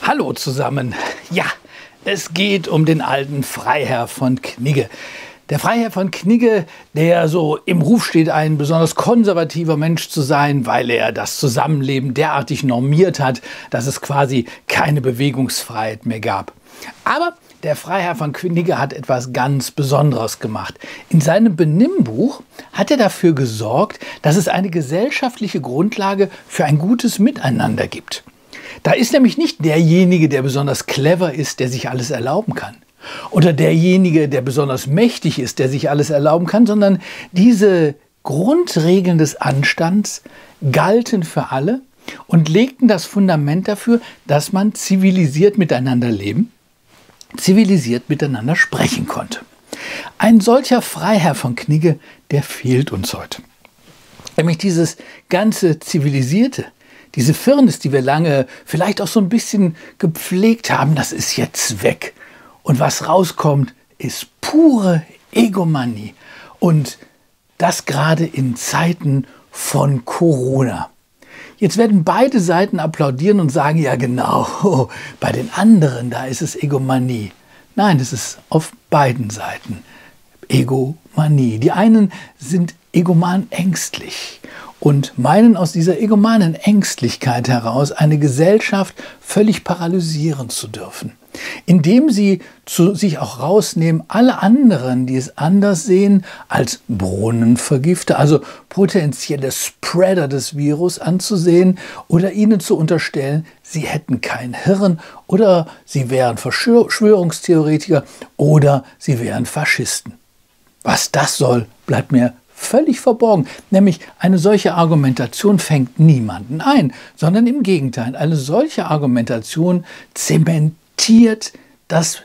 Hallo zusammen. Ja, es geht um den alten Freiherr von Knigge. Der Freiherr von Knigge, der so im Ruf steht, ein besonders konservativer Mensch zu sein, weil er das Zusammenleben derartig normiert hat, dass es quasi keine Bewegungsfreiheit mehr gab. Aber der Freiherr von Knigge hat etwas ganz Besonderes gemacht. In seinem Benimmbuch hat er dafür gesorgt, dass es eine gesellschaftliche Grundlage für ein gutes Miteinander gibt. Da ist nämlich nicht derjenige, der besonders clever ist, der sich alles erlauben kann. Oder derjenige, der besonders mächtig ist, der sich alles erlauben kann, sondern diese Grundregeln des Anstands galten für alle und legten das Fundament dafür, dass man zivilisiert miteinander leben, zivilisiert miteinander sprechen konnte. Ein solcher Freiherr von Knigge, der fehlt uns heute. Nämlich dieses ganze Zivilisierte, diese Firnis, die wir lange vielleicht auch so ein bisschen gepflegt haben, das ist jetzt weg. Und was rauskommt, ist pure Egomanie. Und das gerade in Zeiten von Corona. Jetzt werden beide Seiten applaudieren und sagen, ja genau, bei den anderen, da ist es Egomanie. Nein, es ist auf beiden Seiten Egomanie. Die einen sind egoman ängstlich und meinen aus dieser egomanen Ängstlichkeit heraus eine Gesellschaft völlig paralysieren zu dürfen, indem sie sich auch rausnehmen, alle anderen, die es anders sehen, als Brunnenvergifter, also potenzielle Spreader des Virus anzusehen oder ihnen zu unterstellen, sie hätten kein Hirn oder sie wären Verschwörungstheoretiker oder sie wären Faschisten. Was das soll, bleibt mir völlig verborgen. Nämlich eine solche Argumentation fängt niemanden ein, sondern im Gegenteil, eine solche Argumentation zementiert das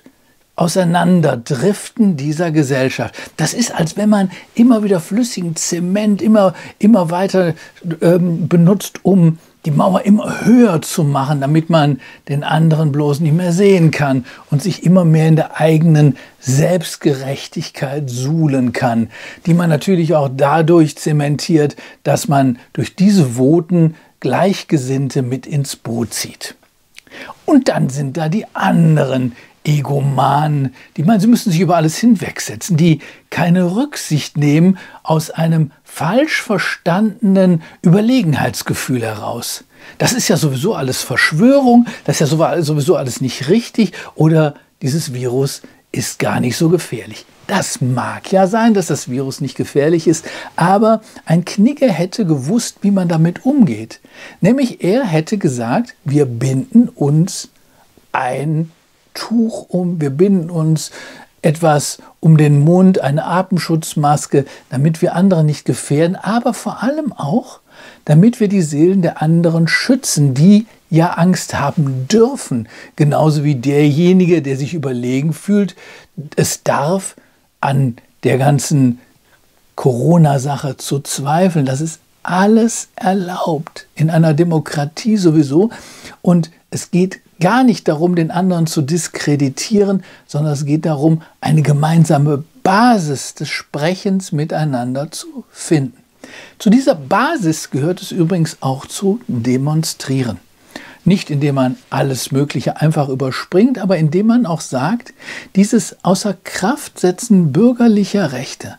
Auseinanderdriften dieser Gesellschaft. Das ist, als wenn man immer wieder flüssigen Zement immer weiter benutzt, um die Mauer immer höher zu machen, damit man den anderen bloß nicht mehr sehen kann und sich immer mehr in der eigenen Selbstgerechtigkeit suhlen kann, die man natürlich auch dadurch zementiert, dass man durch diese Voten Gleichgesinnte mit ins Boot zieht. Und dann sind da die anderen Egomanen, die meinen, sie müssen sich über alles hinwegsetzen, die keine Rücksicht nehmen aus einem falsch verstandenen Überlegenheitsgefühl heraus. Das ist ja sowieso alles Verschwörung, das ist ja sowieso alles nicht richtig oder dieses Virus ist gar nicht so gefährlich. Das mag ja sein, dass das Virus nicht gefährlich ist, aber ein Knigge hätte gewusst, wie man damit umgeht. Nämlich er hätte gesagt, wir binden uns ein Tuch um, wir binden uns etwas um den Mund, eine Atemschutzmaske, damit wir andere nicht gefährden, aber vor allem auch, damit wir die Seelen der anderen schützen, die ja Angst haben dürfen, genauso wie derjenige, der sich überlegen fühlt, es darf an der ganzen Corona-Sache zu zweifeln. Das ist alles erlaubt, in einer Demokratie sowieso. Und es geht gar nicht darum, den anderen zu diskreditieren, sondern es geht darum, eine gemeinsame Basis des Sprechens miteinander zu finden. Zu dieser Basis gehört es übrigens auch zu demonstrieren. Nicht indem man alles Mögliche einfach überspringt, aber indem man auch sagt, dieses Außerkraftsetzen bürgerlicher Rechte,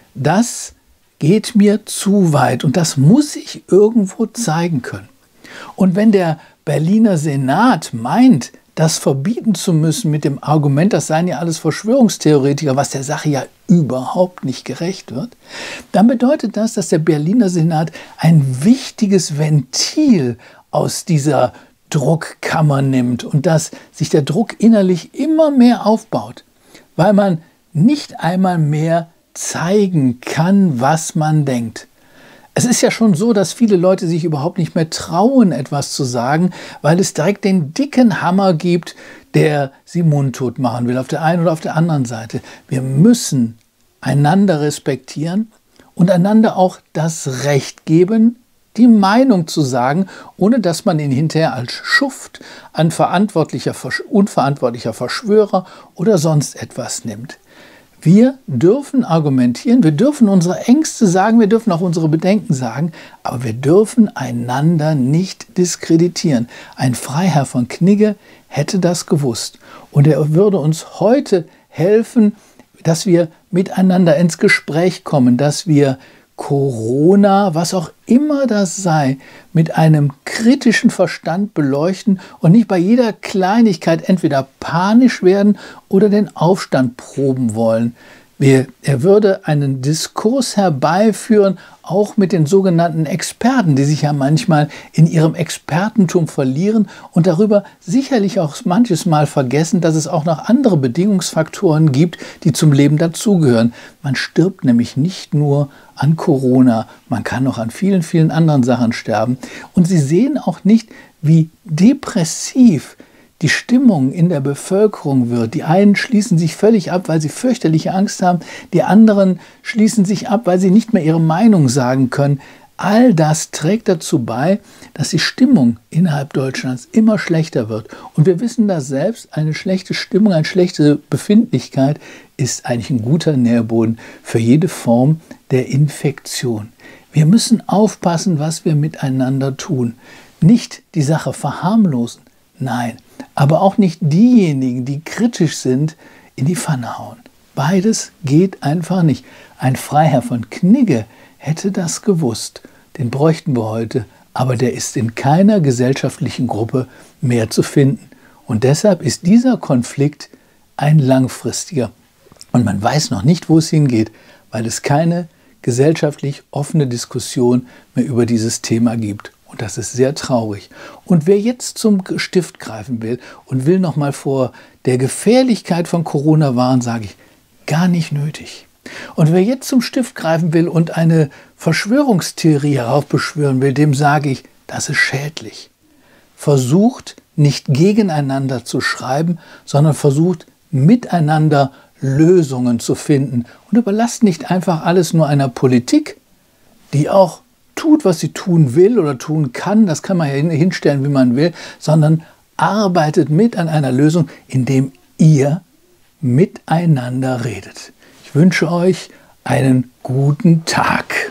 das geht mir zu weit und das muss ich irgendwo zeigen können. Und wenn der Berliner Senat meint, das verbieten zu müssen mit dem Argument, das seien ja alles Verschwörungstheoretiker, was der Sache ja überhaupt nicht gerecht wird, dann bedeutet das, dass der Berliner Senat ein wichtiges Ventil aus dieser Druckkammer nimmt und dass sich der Druck innerlich immer mehr aufbaut, weil man nicht einmal mehr zeigen kann, was man denkt. Es ist ja schon so, dass viele Leute sich überhaupt nicht mehr trauen, etwas zu sagen, weil es direkt den dicken Hammer gibt, der sie mundtot machen will, auf der einen oder auf der anderen Seite. Wir müssen einander respektieren und einander auch das Recht geben, die Meinung zu sagen, ohne dass man ihn hinterher als Schuft, unverantwortlicher Verschwörer oder sonst etwas nimmt. Wir dürfen argumentieren, wir dürfen unsere Ängste sagen, wir dürfen auch unsere Bedenken sagen, aber wir dürfen einander nicht diskreditieren. Ein Freiherr von Knigge hätte das gewusst und er würde uns heute helfen, dass wir miteinander ins Gespräch kommen, dass wir Corona, was auch immer das sei, mit einem kritischen Verstand beleuchten und nicht bei jeder Kleinigkeit entweder panisch werden oder den Aufstand proben wollen. Er würde einen Diskurs herbeiführen, auch mit den sogenannten Experten, die sich ja manchmal in ihrem Expertentum verlieren und darüber sicherlich auch manches Mal vergessen, dass es auch noch andere Bedingungsfaktoren gibt, die zum Leben dazugehören. Man stirbt nämlich nicht nur an Corona, man kann auch an vielen, vielen anderen Sachen sterben. Und Sie sehen auch nicht, wie depressiv die Stimmung in der Bevölkerung wird. Die einen schließen sich völlig ab, weil sie fürchterliche Angst haben. Die anderen schließen sich ab, weil sie nicht mehr ihre Meinung sagen können. All das trägt dazu bei, dass die Stimmung innerhalb Deutschlands immer schlechter wird. Und wir wissen das selbst, eine schlechte Stimmung, eine schlechte Befindlichkeit ist eigentlich ein guter Nährboden für jede Form der Infektion. Wir müssen aufpassen, was wir miteinander tun. Nicht die Sache verharmlosen, nein, aber auch nicht diejenigen, die kritisch sind, in die Pfanne hauen. Beides geht einfach nicht. Ein Freiherr von Knigge hätte das gewusst. Den bräuchten wir heute, aber der ist in keiner gesellschaftlichen Gruppe mehr zu finden. Und deshalb ist dieser Konflikt ein langfristiger. Und man weiß noch nicht, wo es hingeht, weil es keine gesellschaftlich offene Diskussion mehr über dieses Thema gibt. Und das ist sehr traurig. Und wer jetzt zum Stift greifen will und will noch mal vor der Gefährlichkeit von Corona warnen, sage ich, gar nicht nötig. Und wer jetzt zum Stift greifen will und eine Verschwörungstheorie heraufbeschwören will, dem sage ich, das ist schädlich. Versucht nicht gegeneinander zu schreiben, sondern versucht miteinander Lösungen zu finden. Und überlasst nicht einfach alles nur einer Politik, die auch tut, was sie tun will oder tun kann, das kann man ja hinstellen, wie man will, sondern arbeitet mit an einer Lösung, indem ihr miteinander redet. Ich wünsche euch einen guten Tag.